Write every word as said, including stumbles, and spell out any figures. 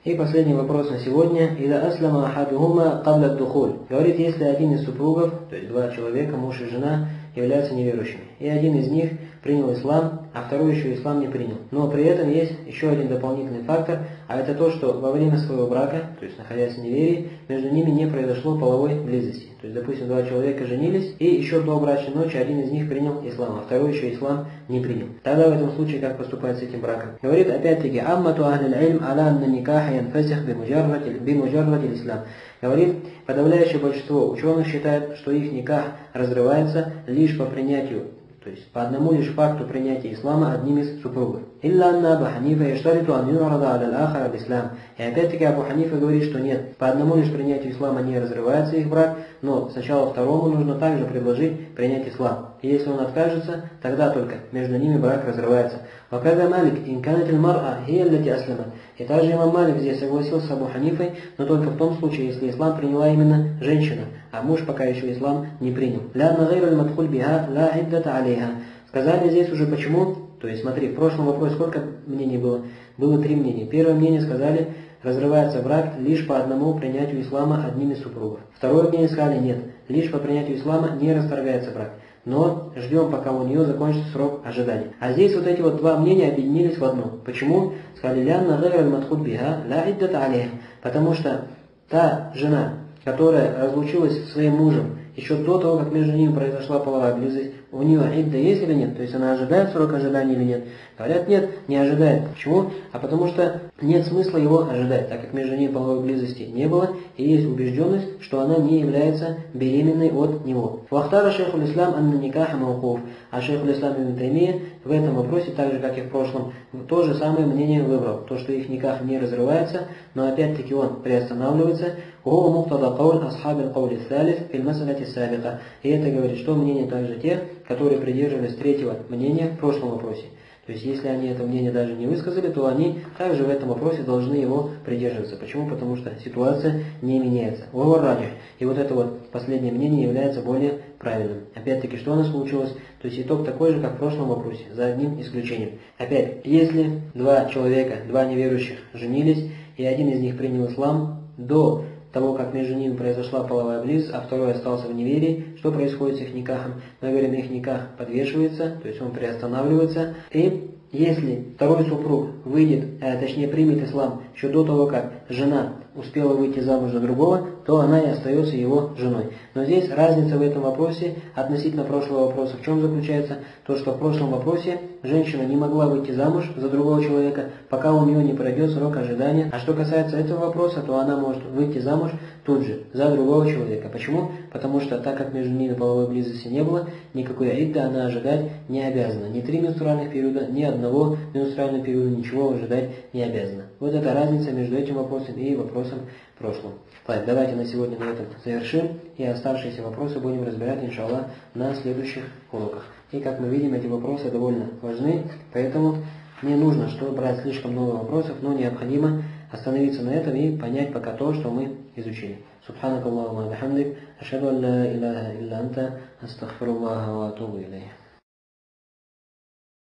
И последний вопрос на сегодня. «Ида аслама ахадухума кабля духуль». Говорит, если один из супругов, то есть два человека, муж и жена, являются неверующими, и один из них принял ислам, а второй еще ислам не принял. Но при этом есть еще один дополнительный фактор, а это то, что во время своего брака, то есть находясь в неверии, между ними не произошло половой близости. То есть, допустим, два человека женились, и еще до брачной ночи один из них принял ислам, а второй еще ислам не принял. Тогда в этом случае как поступать с этим браком? Говорит опять-таки, «Аммату ахлил ильм аля анна никаха янфасих бимуджаррати ислам». Говорит, подавляющее большинство ученых считает, что их никах разрывается лишь по принятию, то есть по одному лишь факту принятия ислама одним из супругов. «Илля анна Абу Ханифа яштариту ан юрада аля ал-ахар аль-ислам». И опять-таки Абу Ханифа говорит, что нет, по одному лишь принятию ислама не разрывается их брак, но сначала второму нужно также предложить принять ислам. И если он откажется, тогда только между ними брак разрывается. «Вакада Малик инканат аль-мар'a хия аллати аслямат». И также имам Малик здесь согласился с Абу Ханифой, но только в том случае, если ислам приняла именно женщина, а муж пока еще ислам не принял. «Лянна гайра аль-мадхуль биха ла иддата алейха». Сказали здесь уже почему. То есть смотри, в прошлом вопросе сколько мнений было? Было три мнения. Первое мнение сказали, разрывается брак лишь по одному принятию ислама одним из супругов. Второе мнение сказали, нет, лишь по принятию ислама не расторгается брак. Но ждем, пока у нее закончится срок ожидания. А здесь вот эти вот два мнения объединились в одно. Почему? Сказали, «Лянна гайра аль-мадхуль биха ла иддата алейха». Потому что та жена, которая разлучилась со своим мужем еще до того, как между ними произошла половая близость, у нее идда есть или нет? То есть она ожидает срок ожидания или нет? Говорят, нет, не ожидает. Почему? А потому что нет смысла его ожидать, так как между ними половой близости не было, и есть убежденность, что она не является беременной от него. Вахтара шейхуль ислам анна никаха маукуф. А шейхуль ислам ибн Таймия в этом вопросе, так же как и в прошлом, то же самое мнение выбрал. То, что их никах не разрывается, но опять-таки он приостанавливается. وهو مقتضى قول أصحاب القول الثالث في المسألة السابقة. И это говорит, что мнение также тех, которые придерживались третьего мнения в прошлом вопросе. То есть, если они это мнение даже не высказали, то они также в этом вопросе должны его придерживаться. Почему? Потому что ситуация не меняется. И вот это вот последнее мнение является более правильным. Опять-таки, что у нас получилось? То есть, итог такой же, как в прошлом вопросе, за одним исключением. Опять, если два человека, два неверующих женились, и один из них принял ислам до того, как между ними произошла половая близость, а второй остался в неверии, что происходит с их никахом? Мы говорим, их никах подвешивается, то есть он приостанавливается. И если второй супруг выйдет, а точнее примет ислам еще до того, как жена успела выйти замуж за другого, то она и остается его женой. Но здесь разница в этом вопросе относительно прошлого вопроса в чем заключается? То, что в прошлом вопросе женщина не могла выйти замуж за другого человека, пока у нее не пройдет срок ожидания. А что касается этого вопроса, то она может выйти замуж тут же, за другого человека. Почему? Потому что так как между ними половой близости не было, никакой идда она ожидать не обязана. Ни три менструальных периода, ни одного менструального периода, ничего ожидать не обязана. Вот это разница между этим вопросом и вопросом прошлым. Ладно, давайте на сегодня на этом завершим, и оставшиеся вопросы будем разбирать, иншаллах, на следующих уроках. И как мы видим, эти вопросы довольно важны, поэтому не нужно, чтобы брать слишком много вопросов, но необходимо остановиться на этом и понять пока то, что мы изучили. Субханакаллахумма бихамдик, ашхаду ан ла илляха илля анта, астагфируллаха ва атубу илейх.